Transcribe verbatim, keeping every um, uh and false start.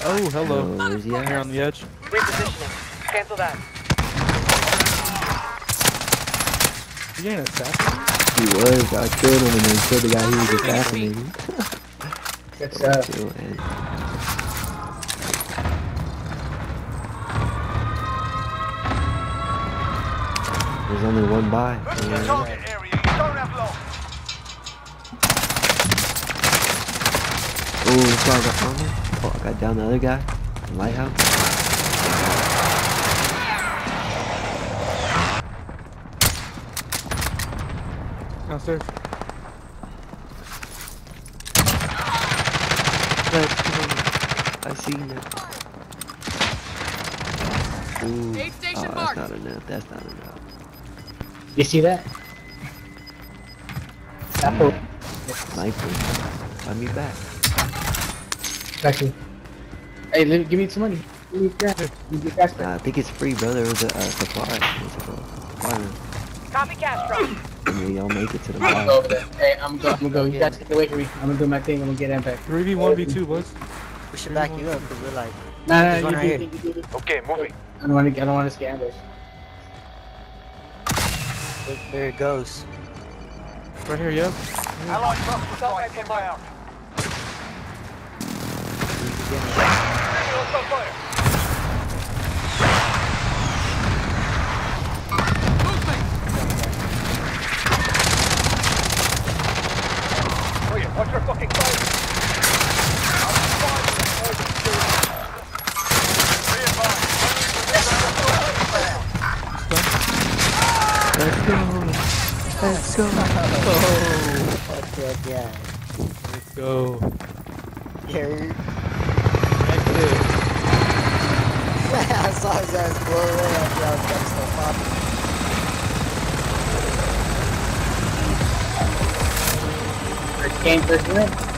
Oh, hello. Oh, where's he at? Here on the edge. Repositioning. Cancel that. He ain't an assassin. He was. I killed him and then killed the guy he was assassinating. Good stuff. There's only one by. Yeah. Target area. You don't have long. Oh, this guy got on me. Oh, I got down the other guy. The lighthouse. Downstairs. I see him. Ooh. Oh, that's not enough. That's not enough. You see that? Apple. Sniper. Let me back. Actually. Hey, let me, give me some money. Give me gas. Give me gas. Nah, I think it's free, brother. It was a uh, supply. It was a supply. Copy cash drop. And we all make it to the I'm gonna bar. go over there. Hey, I'm gonna go. I'm gonna go. You guys get away from me. I'm gonna do my thing. I'm gonna get impact. three v one v two, boys. We should back you up because we're like. Nah, nah, There's you one do, right you here. do, you do. Okay, moving. I don't want to. I don't want to get ambushed. There it goes. Right here, yeah. Allied cluster strike inbound. Brilliant. Watch your fucking fire. Let's go. Let's go. Oh, fuck that guy. Let's go. Gary. That's it. I saw his ass blow away after I was trying to start popping. First game, first win.